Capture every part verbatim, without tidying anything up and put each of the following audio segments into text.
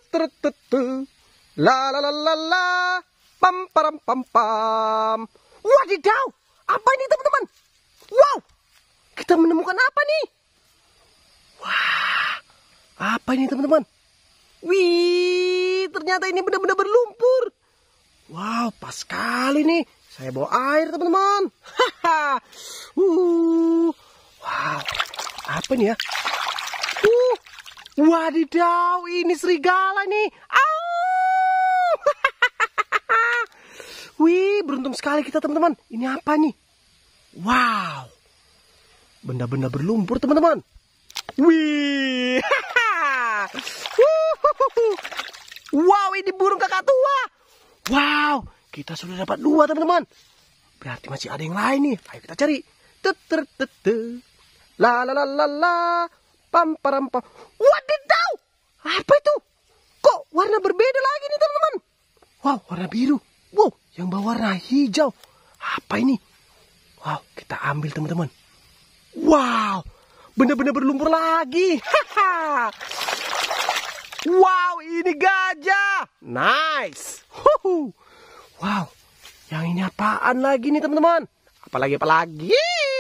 Tutututu. La la la la la. Pam param pam pam. Wadidaw, apa ini teman-teman? Wow, kita menemukan apa nih? Wah, apa ini teman-teman? Wih, ternyata ini benar-benar berlumpur. Wow, pas sekali nih. Saya bawa air teman-teman. Haha. Uh. Wow, apa nih ya? Uh. Wadidaw, ini serigala nih. Au. Wih, beruntung sekali kita teman-teman. Ini apa nih? Wow, benda-benda berlumpur teman-teman. Wih. Wow, ini burung kakak tua. Wow, kita sudah dapat dua teman-teman. Berarti masih ada yang lain nih. Ayo kita cari. Tutututu. La la la la la. Pam param pam. Wadidaw, apa itu? Kok warna berbeda lagi nih teman-teman? Wow, warna biru. Wow, yang bawa warna hijau. Apa ini? Wow, kita ambil teman-teman. Wow, benar-benar berlumpur lagi. Haha. Wow, ini gajah. Nice. Huhu. Wow, yang ini apaan lagi nih teman-teman? Apalagi apalagi?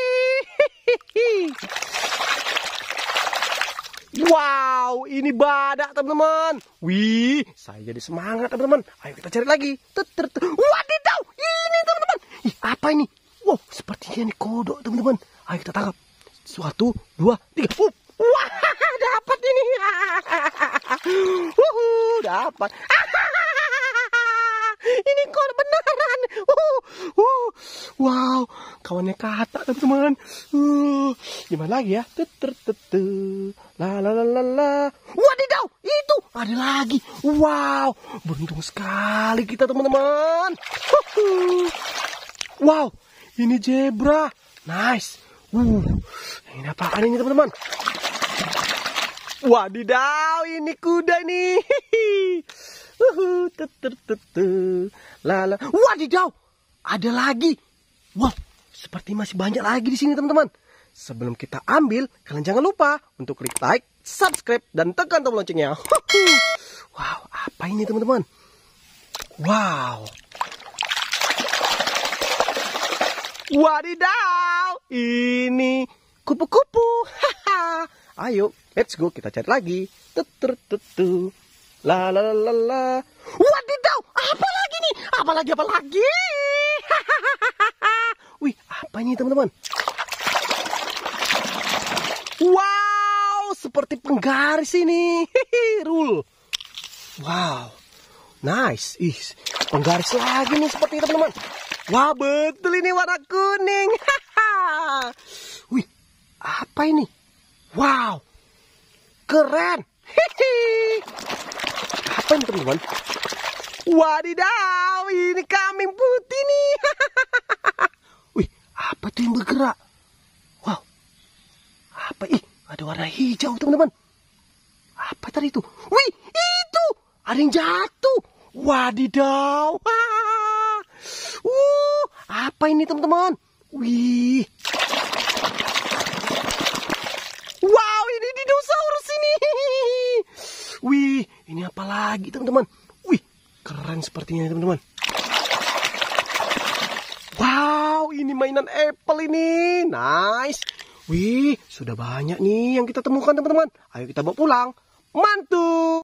Wow, ini badak teman-teman. Wih, saya jadi semangat teman-teman. Ayo kita cari lagi. Wadidaw, ini teman-teman. Ih, apa ini? Wow, sepertinya ini kodok teman-teman. Ayo kita tangkap. Satu, dua, tiga. Uh, wah, dapat ini. Wuhu, dapat. Ini kodok beneran. Uh, uh. Wow, kawannya kata teman-teman. Uh, gimana lagi ya? Tutututu. La la la la la. Wadidaw, itu ada lagi. Wow, beruntung sekali kita teman-teman. Wow, ini zebra. Nice. Uh, ini apaan ini teman-teman? Wadidaw, ini kuda nih. Uh, la la. Wadidaw, ada lagi. Wow, seperti masih banyak lagi di sini teman-teman. Sebelum kita ambil, kalian jangan lupa untuk klik like, subscribe, dan tekan tombol loncengnya. Wow, apa ini teman-teman? Wow. Wadidaw, ini kupu-kupu. Ayo, let's go, kita cari lagi. Tutututu. La la la la la. Wadidaw, apa lagi nih? Apa lagi, apa lagi? Wih, apa ini teman-teman? Wow, seperti penggaris ini. Rule. Wow, nice. Ih, penggaris lagi nih seperti itu teman-teman. Wah, betul ini warna kuning. Wih, apa ini? Wow, keren. Apa ini teman-teman? Wadidaw, ini kambing putih nih. Wih, apa tuh yang bergerak? Wow, apa? Ih, ada warna hijau teman-teman. Apa tadi itu? Wih, itu ada yang jatuh. Wadidaw. Uh, apa ini teman-teman? Wih. Wow, ini dinosaurus ini. Wih, ini apa lagi teman-teman? Wih, keren sepertinya teman-teman. Wow, ini mainan Apple ini. Nice. Wih, sudah banyak nih yang kita temukan teman-teman. Ayo kita bawa pulang. Mantul.